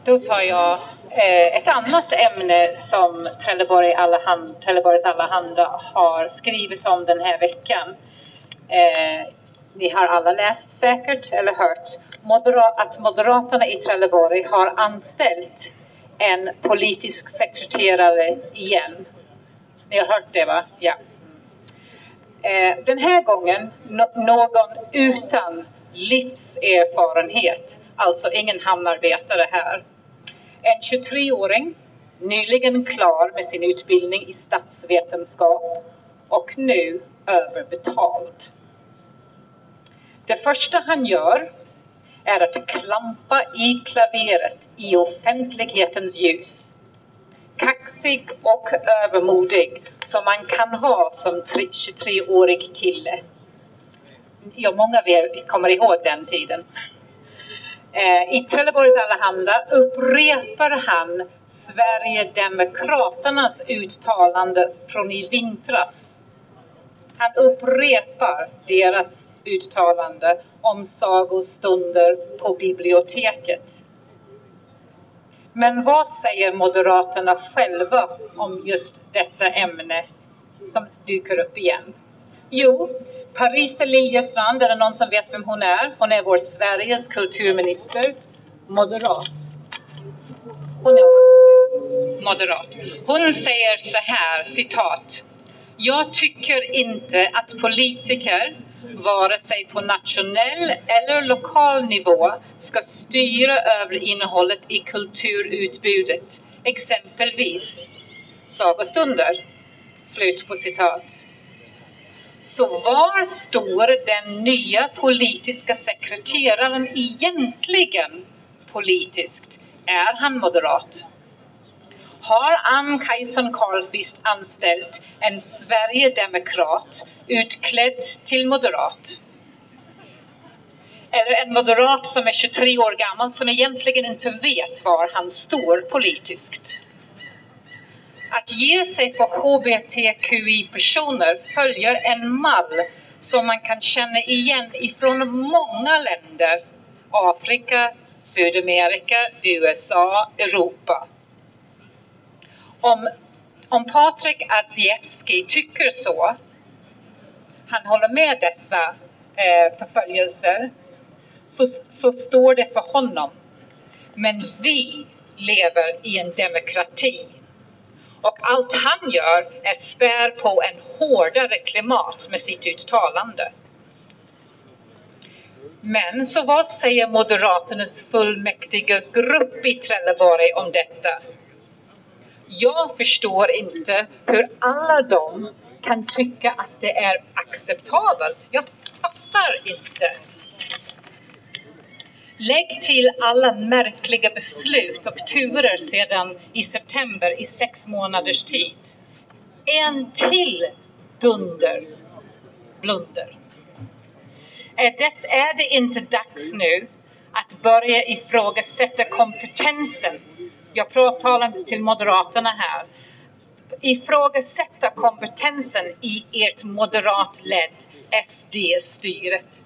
Då tar jag ett annat ämne som Trelleborgs Allehanda har skrivit om den här veckan. Ni har alla läst säkert eller hört att Moderaterna i Trelleborg har anställt en politisk sekreterare igen. Ni har hört det, va? Ja. Den här gången någon utan livserfarenhet, alltså ingen hamnarbetare här. En 23-åring, nyligen klar med sin utbildning i statsvetenskap och nu överbetald. Det första han gör är att klampa i klaveret i offentlighetens ljus. Kaxig och övermodig som man kan vara som 23-årig kille. Ja, många av er kommer ihåg den tiden. I Trelleborgs Allehanda upprepar han Sverigedemokraternas uttalande från i vintras. Han upprepar deras uttalande om sagostunder på biblioteket. Men vad säger Moderaterna själva om just detta ämne som dyker upp igen? Jo, Parisa Liljestrand, är det någon som vet vem hon är? Hon är vår Sveriges kulturminister. Moderat. Hon är moderat. Hon säger så här, citat. Jag tycker inte att politiker, vare sig på nationell eller lokal nivå, ska styra över innehållet i kulturutbudet. Exempelvis sagostunder. Slut på citat. Så var står den nya politiska sekreteraren egentligen politiskt? Är han moderat? Har Ann Kajson Karlqvist anställt en Sverigedemokrat utklädd till moderat? Eller en moderat som är 23 år gammal som egentligen inte vet var han står politiskt? Att ge sig på HBTQI-personer följer en mall som man kan känna igen ifrån många länder. Afrika, Sydamerika, USA, Europa. Om Patrik Adzjewski tycker så, han håller med dessa förföljelser, så står det för honom. Men vi lever i en demokrati. Och allt han gör är spär på en hårdare klimat med sitt uttalande. Men så vad säger Moderaternas fullmäktiga grupp i Trelleborg om detta? Jag förstår inte hur alla de kan tycka att det är acceptabelt. Jag fattar inte. Lägg till alla märkliga beslut och turer sedan i september i 6 månaders tid. En till blunder. Är det inte dags nu att börja ifrågasätta kompetensen? Jag talar till Moderaterna här. Ifrågasätta kompetensen i ert moderatledd SD-styret.